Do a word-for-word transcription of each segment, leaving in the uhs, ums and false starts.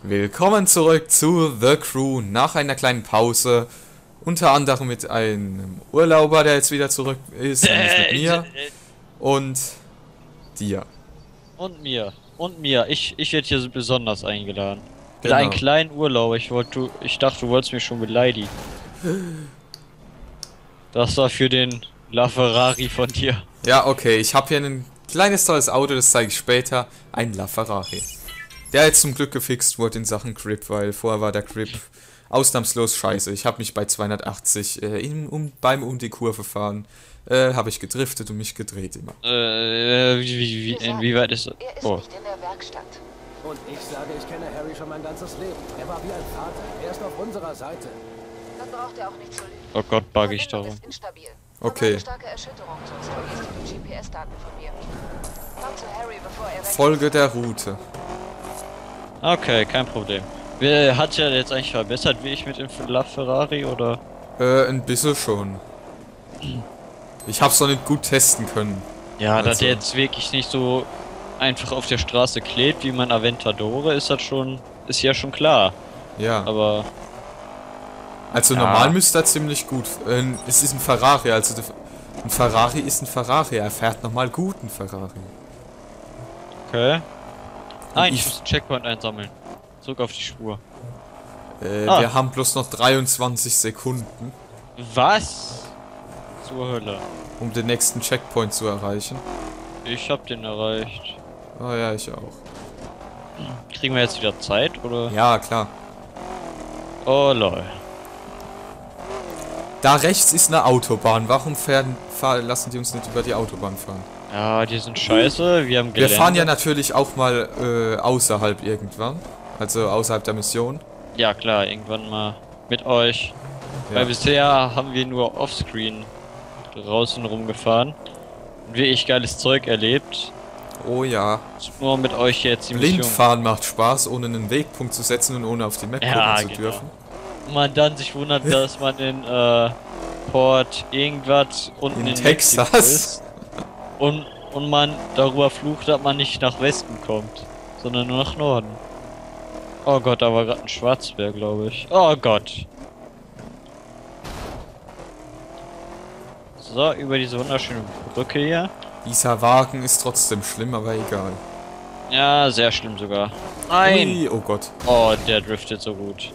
Willkommen zurück zu The Crew nach einer kleinen Pause. Unter anderem mit einem Urlauber, der jetzt wieder zurück ist, nämlich mit mir und dir. Und mir. Und mir. Ich, ich werde hier besonders eingeladen. Mit Genau. einem kleinen Urlauber. Ich wollte, ich dachte, du wolltest mich schon beleidigen. Das war für den LaFerrari von dir. Ja, okay, ich habe hier ein kleines tolles Auto, das zeige ich später. Ein LaFerrari. Der jetzt zum Glück gefixt wurde in Sachen Grip, weil vorher war der Grip ausnahmslos scheiße. Ich habe mich bei zweihundertachtzig äh, in, um, beim um die Kurve fahren, äh, habe ich gedriftet und mich gedreht immer. Äh, wie, wie, wie, inwieweit ist das? Er ist Oh. nicht in der Werkstatt. Und ich sage, ich kenne Harry schon mein ganzes Leben. Er war wie ein Vater. Er ist auf unserer Seite. Dann braucht er auch nicht zu lügen. Oh Gott, bug ich Verbindung darum. ist instabil. Okay. Eine starke Erschütterung, sonst verlierst du die G P S-Daten von mir. Komm zu Harry, bevor er weg Folge der Route. Okay, kein Problem. Wer hat ja jetzt eigentlich verbessert, wie ich mit dem LaFerrari oder? Äh, ein bisschen schon. Ich hab's noch nicht gut testen können. Ja, dass Also- der jetzt wirklich nicht so einfach auf der Straße klebt wie mein Aventador, ist das schon, ist ja schon klar. Ja. Aber Also Ja. normal müsste er ziemlich gut. Äh, es ist ein Ferrari, also der, ein Ferrari ist ein Ferrari. Er fährt nochmal guten Ferrari. okay. Nein, ich ich- muss einen Checkpoint einsammeln. Zurück auf die Spur. Äh, Ah. Wir haben bloß noch dreiundzwanzig Sekunden, Was? Zur Hölle. um den nächsten Checkpoint zu erreichen. Ich hab den erreicht. Oh ja, ich auch. Kriegen wir jetzt wieder Zeit, oder? Ja, klar. Oh lol. Da rechts ist eine Autobahn. Warum fahren, fahr, lassen die uns nicht über die Autobahn fahren? Ja, die sind scheiße, wir haben Wir Gelände. fahren ja natürlich auch mal äh, außerhalb irgendwann. Also außerhalb der Mission. Ja klar, irgendwann mal mit euch. Ja. Weil bisher haben wir nur offscreen draußen rumgefahren. Und wirklich geiles Zeug erlebt. Oh ja. Nur mit euch jetzt die Blind Mission. fahren macht Spaß, ohne einen Wegpunkt zu setzen und ohne auf die Map Ja, gucken zu genau. dürfen. Und man dann sich wundert, dass man in äh, Port irgendwas unten In in, Texas. Mexiko ist. Und, und man darüber flucht, dass man nicht nach Westen kommt, sondern nur nach Norden. Oh Gott, da war gerade ein Schwarzbär, glaube ich. Oh Gott. So, über diese wunderschöne Brücke hier. Dieser Wagen ist trotzdem schlimm, aber egal. Ja, sehr schlimm sogar. Nein! Ui, oh Gott. Oh, der driftet so gut.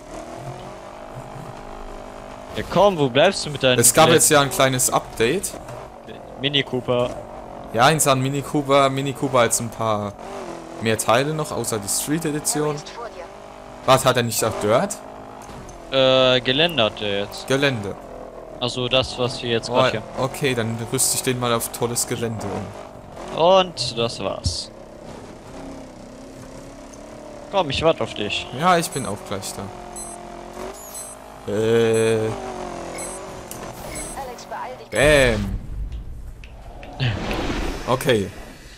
Ja komm, wo bleibst du mit deinem Es gab jetzt ja ein kleines Update. Mini Cooper? Ja, in Sachen Mini Cooper. Mini Cooper hat ein paar mehr Teile noch, außer die Street Harry Edition. ist vor dir. Was, hat er nicht auch Dirt? Äh, Gelände hat der jetzt. Gelände. Also das, was wir jetzt Oh, gerade okay, dann rüste ich den mal auf tolles Gelände um. hier. Und das war's. Komm, ich warte auf dich. Ja, ich bin auch gleich da. Äh, Alex, beeil dich. bam. Okay.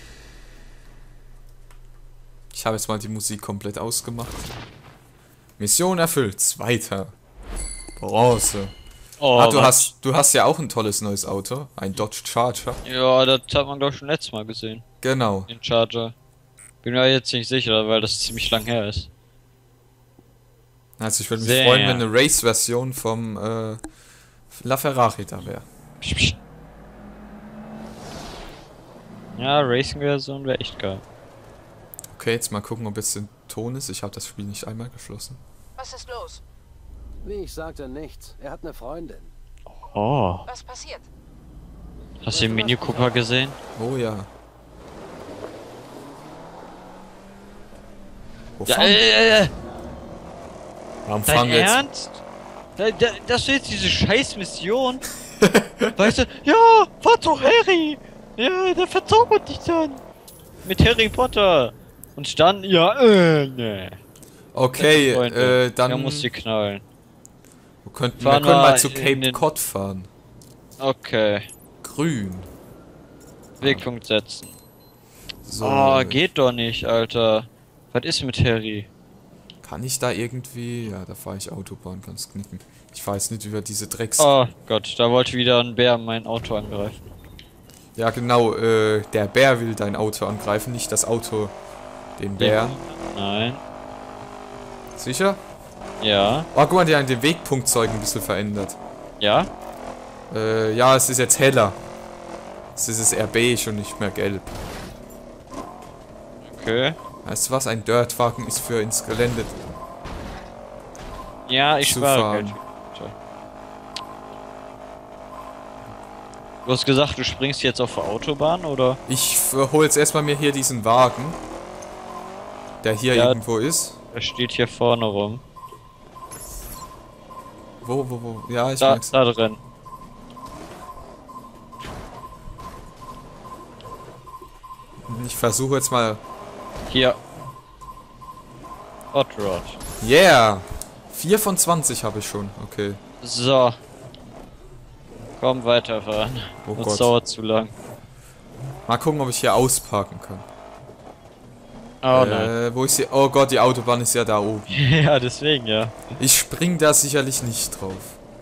Ich habe jetzt mal die Musik komplett ausgemacht. Mission erfüllt. Zweiter. Bronze. Oh, ah, du was? hast, du hast ja auch ein tolles neues Auto. Ein Dodge Charger. Ja, das hat man glaube ich schon letztes Mal gesehen. Genau. Den Charger. Bin mir jetzt nicht sicher, weil das ziemlich lang her ist. Also ich würde mich Sehr. freuen, wenn eine Race-Version vom äh, LaFerrari da wäre. Psch, psch. Ja, Racing-Version wäre echt geil. Okay, jetzt mal gucken, ob jetzt der Ton ist. Ich habe das Spiel nicht einmal geschlossen. Was ist los? Wie ich sagte, nichts. Er hat eine Freundin. Oh. Was passiert? Hast du den Mini Cooper gesehen? Oh ja. Wo Ja, fahren, äh, äh, warum dein fahren wir jetzt? Ernst? Da, da, das ist jetzt diese scheiß Mission. Weißt du, ja, fahr zu Harry. Ja, der verzaubert dich dann. Mit Harry Potter. Und dann, ja, äh, ne. Okay, Freunde, äh, dann Der muss die knallen. wir könnten, wir fahren können mal wir zu in Cape den- Cod fahren. Okay. Grün. Wegpunkt setzen. So, Oh, geht doch nicht, Alter. Was ist mit Harry? kann ich da irgendwie... Ja, da fahre ich Autobahn, kann's knicken. Ich weiß nicht über diese Drecks... Oh Gott, da wollte wieder ein Bär mein Auto angreifen. Ja genau, äh, der Bär will dein Auto angreifen, nicht das Auto den Bär. Nein. Sicher? Ja. Oh, guck mal, die haben den Wegpunktzeug ein bisschen verändert. Ja? Äh, ja, es ist jetzt heller. Es ist eher beige und nicht mehr gelb. Okay. Weißt du was? Ein Dirtwagen ist für ins Gelände. Ja, ich Zu spare fahren. Geld. Du hast gesagt, du springst jetzt auf der Autobahn, oder? Ich hol jetzt erstmal mir hier diesen Wagen. Der hier Ja. irgendwo ist. Er steht hier vorne rum. Wo, wo, wo? Ja, ich Da, merk's. da drin. Ich versuche jetzt mal. Hier. Hot Rod. Yeah! vier von zwanzig habe ich schon. Okay. So. Komm, weiterfahren. Oh Uns Gott. dauert zu lang. Mal gucken, ob ich hier ausparken kann. Oh nein. äh, wo ist sie? Oh Gott, die Autobahn ist ja da oben. Ja, deswegen, ja. Ich spring da sicherlich nicht drauf.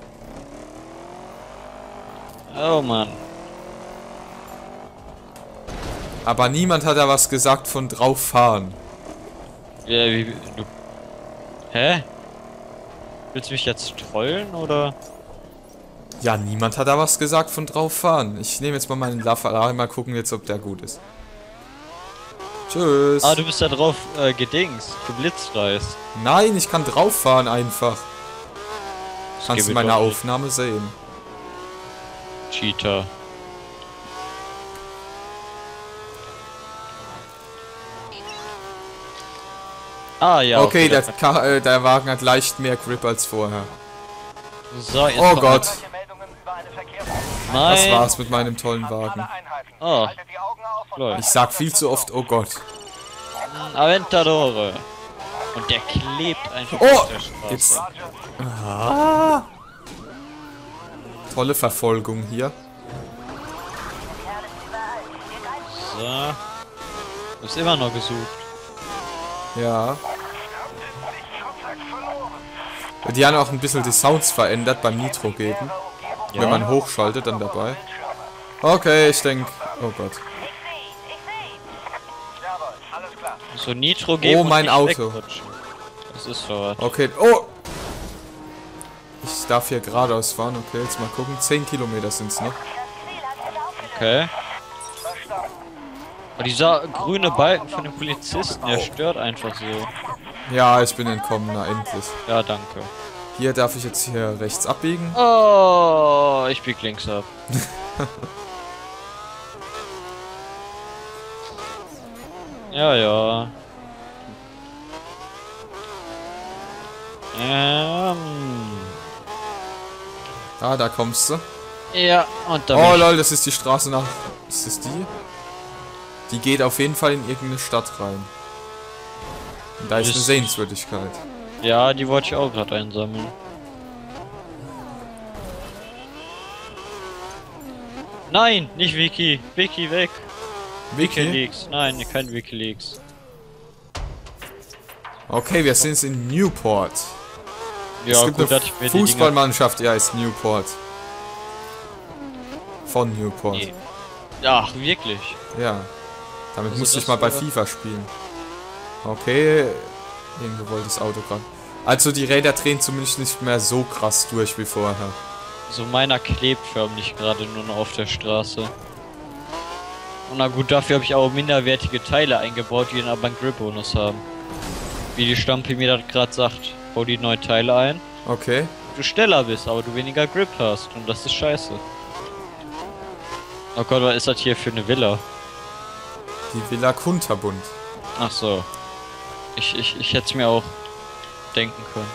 Oh Mann. Aber niemand hat da was gesagt von drauf fahren. Ja, wie, du... Hä? Willst du mich jetzt trollen, oder? Ja, niemand hat da was gesagt von drauf fahren. Ich nehme jetzt mal meinen LaFerrari, mal gucken jetzt, ob der gut ist. Tschüss. Ah, du bist da drauf äh, gedings, geblitzreist. Nein, ich kann drauf fahren einfach. Das Kannst du geht meine doch nicht. Aufnahme sehen. Cheater. Ah ja. Okay, der, der Ka äh, der Wagen hat leicht mehr Grip als vorher. So, jetzt Oh kommt- Gott, Nein. das war's mit meinem tollen Wagen. Oh. Lol. Ich sag viel zu oft, oh Gott. Aventadore. Und der klebt einfach Oh, auf der Straße. jetzt. Ah. Tolle Verfolgung hier. So. Du bist immer noch gesucht. Ja. Die haben auch ein bisschen die Sounds verändert beim Nitro geben. Ja. Wenn man hochschaltet, dann dabei. Okay, ich denke. Oh Gott. So Nitro geben Oh, und mein nicht Auto. wegrutschen. Das ist verrat. Okay. Oh! Ich darf hier geradeaus fahren. Okay, jetzt mal gucken. zehn Kilometer sind es noch. Okay. Aber dieser grüne Balken von den Polizisten, der stört einfach so. Ja, ich bin entkommen. Na, endlich. Ja, danke. Hier darf ich jetzt hier rechts abbiegen. Oh, ich bieg links ab. Ja, ja. Ähm. Ah, da kommst du. Ja, und da Oh bin ich- lol, das ist die Straße nach... Ist das die? Die geht auf jeden Fall in irgendeine Stadt rein. Und da ist eine Das- Sehenswürdigkeit. Ja, die wollte ich auch gerade einsammeln. Nein, nicht Wiki. Wiki weg. Wiki? Wikileaks. Nein, kein Wikileaks. Okay, wir sind in Newport. Ja, es gibt gut, eine dass ich mir die Dinger... Fußballmannschaft, die heißt Newport. Von Newport. Nee. Ach, wirklich? Ja. Damit Also musste ich das mal bei war- FIFA spielen. Okay. Irgendwo wollte das Auto gerade. Also die Räder drehen zumindest nicht mehr so krass durch wie vorher. So meiner klebt förmlich gerade nur noch auf der Straße. Und na gut, dafür habe ich auch minderwertige Teile eingebaut, die dann aber einen Grip-Bonus haben. Wie die Stampi mir das gerade sagt. Bau die neuen Teile ein. Okay. Du schneller bist, aber du weniger Grip hast. Und das ist scheiße. Oh Gott, was ist das hier für eine Villa? Die Villa Kunterbund. Ach so. Ich, ich, ich hätte es mir auch denken können.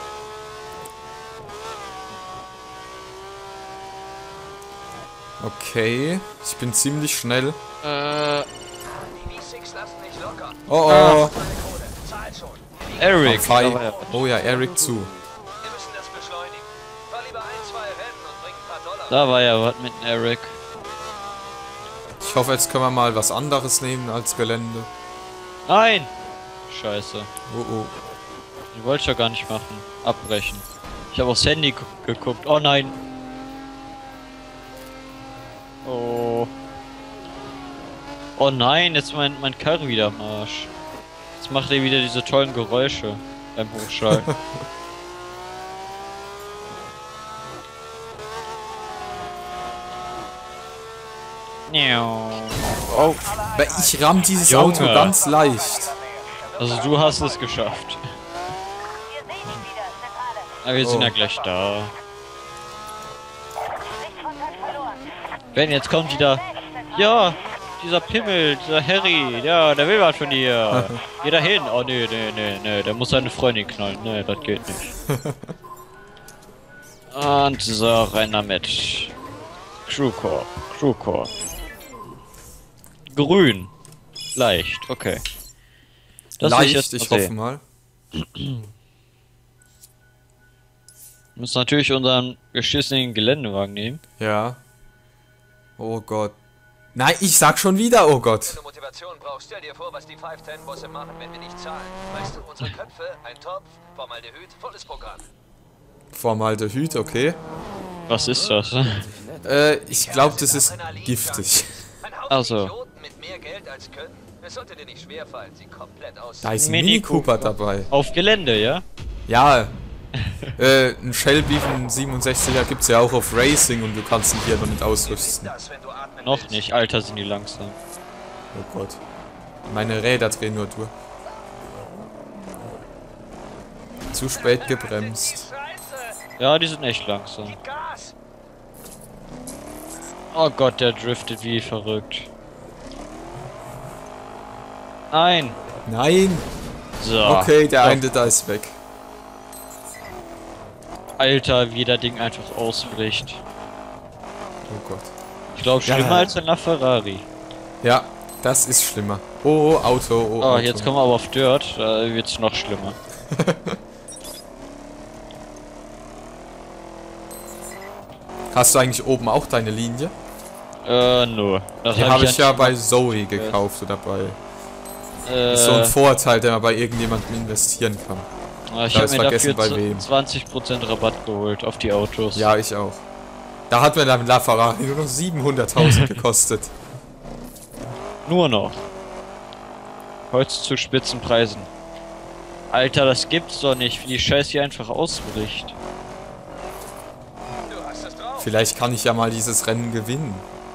Okay. Ich bin ziemlich schnell. Äh, Die V sechs lassen nicht locker. Oh oh. Ah. Zahl schon. Eric. Fei- da war er. Oh ja, Eric zu. Wir müssen das beschleunigen. Fahr lieber ein, zwei Rennen und bring ein paar Dollar. Da war ja was mit dem Eric. Ich hoffe, jetzt können wir mal was anderes nehmen als Gelände. Nein! Scheiße. Oh oh. Die wollte ich ja gar nicht machen. Abbrechen. Ich habe aufs Handy gu- geguckt. Oh nein. Oh. Oh nein, jetzt mein, mein Karren wieder am Arsch. Jetzt macht er wieder diese tollen Geräusche. beim Hochschalten. Oh, Weil ich ramm dieses Junge. Auto ganz leicht. also du hast es geschafft. Aber wir sind Oh. ja gleich da. Wenn jetzt kommt wieder. Ja, dieser Pimmel, dieser Harry, ja, der will was von dir. Geh da hin. Oh nee, nee, nee, nee, der muss seine Freundin knallen. Nee, das geht nicht. Und so, rein damit. Crewcore, Crewcore. Grün. Leicht, okay. Das will leicht, jetzt ich mal hoffe sehen. mal. Wir müssen natürlich unseren beschissenen Geländewagen nehmen. Ja. Oh Gott. Nein, ich sag schon wieder, oh Gott. Wenn du Motivation brauchst, stell dir vor, was die fünf zehn Bosse machen, wenn wir nicht zahlen. Weißt du, unsere Köpfe, ein Topf, Formaldehyd, volles Programm. Formaldehyd, okay. Was ist das? Äh, ich glaube, das ist giftig. Ein Haufen Also. Idioten mit mehr Geld als können. Es sollte dir nicht schwerfallen, sie komplett aus. Da ist ein Mini Mini Cooper Cooper. dabei. Auf Gelände, ja? Ja. äh, ein Shelby von siebenundsechziger gibt's ja auch auf Racing und du kannst ihn hier noch nicht ausrüsten. Das, wenn du atmen Noch willst. nicht, Alter, sind die langsam. Oh Gott. Meine Räder drehen nur durch. Zu spät gebremst. Ja, die sind echt langsam. Gas! Oh Gott, der driftet wie verrückt. Nein! Nein! So. Okay, der Ja. eine da ist weg. Alter, wie der Ding einfach ausbricht. Oh Gott. Ich glaube, Ja. schlimmer als ein LaFerrari. Ja, das ist schlimmer. Oh, oh Auto, oh, Oh, Auto. jetzt kommen wir aber auf Dirt, da wird's noch schlimmer. Hast du eigentlich oben auch deine Linie? Äh, nur. Das Die hab habe ich ja nicht bei gemacht. Zoe gekauft oder bei... Äh, Ist so ein Vorteil, der man bei irgendjemandem investieren kann. ich da habe ist mir vergessen, dafür bei wem. zwanzig Prozent Rabatt geholt auf die Autos. Ja, ich auch. Da hat mir dann LaFerrari nur noch siebenhunderttausend gekostet. Nur noch. Holz zu Spitzenpreisen. Alter, das gibt's doch nicht, wie die Scheiße hier einfach ausbricht. Du hast es drauf. Vielleicht kann ich ja mal dieses Rennen gewinnen.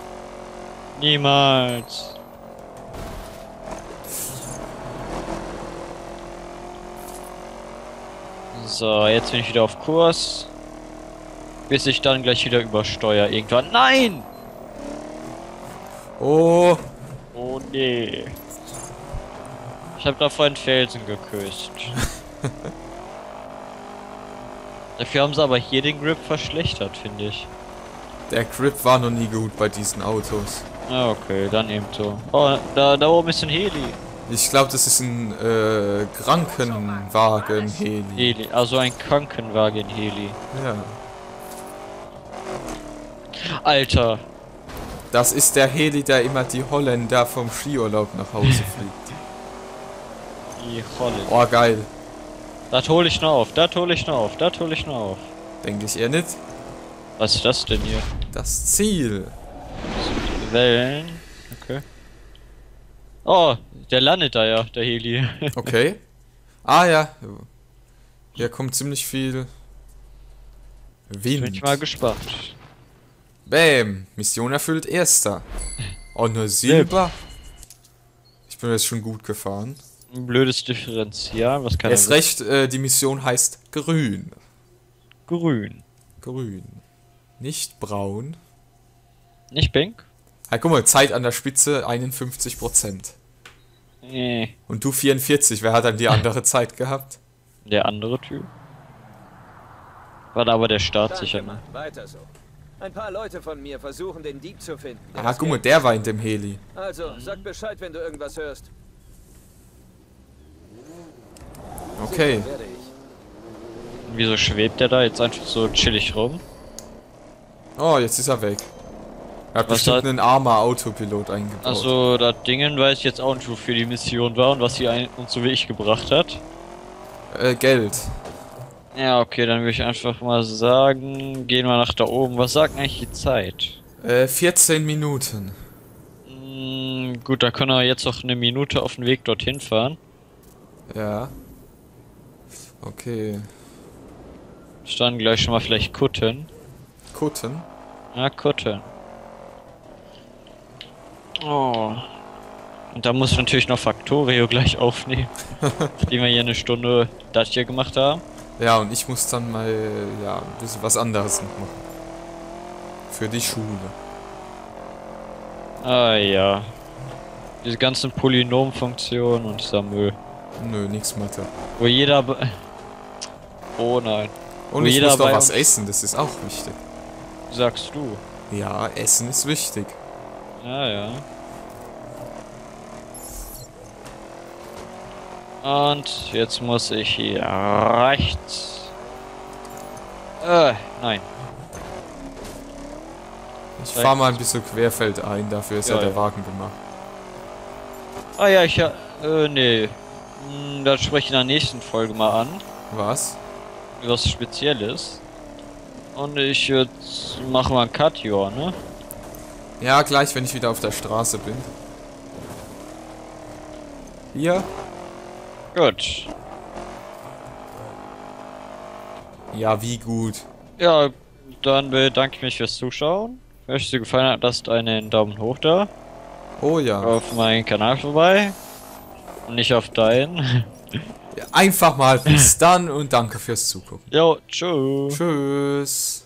Niemals. So, jetzt bin ich wieder auf Kurs. Bis ich dann gleich wieder übersteuere irgendwann. Nein! Oh, Oh nee. Ich habe da vorhin Felsen geküsst. Dafür haben sie aber hier den Grip verschlechtert, finde ich. der Grip war noch nie gut bei diesen Autos. Ah, okay, dann eben so. Oh, da, da oben ist ein Heli. Ich glaube, das ist ein äh, Krankenwagen-Heli. Heli, also ein Krankenwagen-Heli. Ja. Alter, Das ist der Heli, der immer die Holländer vom Skiurlaub nach Hause fliegt. die Rolle. Oh, geil. Das hole ich noch auf, das hole ich noch auf, das hole ich noch auf. Denke ich eher nicht. Was ist das denn hier? Das Ziel. Wellen. Okay. Oh, der landet da ja, der Heli. Okay. Ah ja. Hier kommt ziemlich viel Bin Wind. ich mal gespannt. Bäm. Mission erfüllt erster. Oh, nur Silber. Ich bin jetzt schon gut gefahren. Ein blödes Differential, was kann Erst er? recht, äh, die Mission heißt grün. Grün. Grün. Nicht braun. Nicht pink? Ah, guck mal, Zeit an der Spitze einundfünfzig Prozent. Nee. Und du vierundvierzig. Wer hat dann die andere Zeit gehabt? Der andere Typ. War da aber der Start sicher, Danke, ne? Mann. Weiter so. Ein paar Leute von mir versuchen, den Dieb zu finden. der Ah, das guck mal, Geld- der war in dem Heli. Also, sag Bescheid, wenn du irgendwas hörst. Okay. Sicher werde ich. Wieso schwebt der da jetzt einfach so chillig rum? Oh, jetzt ist er weg. Er hat Was bestimmt hat- einen armer Autopilot eingebaut. Also, das Dingen weiß ich jetzt auch nicht, wofür die Mission war und was sie ein uns so wie ich gebracht hat. Äh, Geld. Ja, okay, dann würde ich einfach mal sagen, gehen wir nach da oben. Was sagt eigentlich die Zeit? Äh, vierzehn Minuten. Hm, gut, da können wir jetzt noch eine Minute auf dem Weg dorthin fahren. Ja. Okay. Dann gleich schon mal vielleicht kutten. Kutten? Ja, kutten. Oh. Und da muss ich natürlich noch Factorio gleich aufnehmen. Nachdem wir hier eine Stunde das hier gemacht haben. Ja, und ich muss dann mal, ja, ein bisschen was anderes noch machen. Für die Schule. Ah ja. Diese ganzen Polynomfunktionen und dieser Müll. Nö, nix Mathe. Wo jeder... be- Oh nein. Und Wo ich jeder muss doch bei was uns- essen, das ist auch wichtig. Sagst du. Ja, Essen ist wichtig. Ja, ja. Und jetzt muss ich hier rechts. Äh, nein. Ich fahr mal ein bisschen querfeldein, dafür ist ja, Ja, der ja. Wagen gemacht. Ah ja, ich ja. Äh, nee. Hm, das spreche ich in der nächsten Folge mal an. Was? Was Spezielles. Und ich würde machen mal einen Cut, ja, ne? Ja, gleich, wenn ich wieder auf der Straße bin. Hier? Gut. Ja, wie gut. Ja, dann bedanke ich mich fürs Zuschauen. Wenn es dir gefallen hat, lasst einen Daumen hoch da. Oh ja. Auf meinen Kanal vorbei. Und nicht auf deinen. Einfach mal bis dann und danke fürs Zugucken. Jo, tschüss. Tschüss.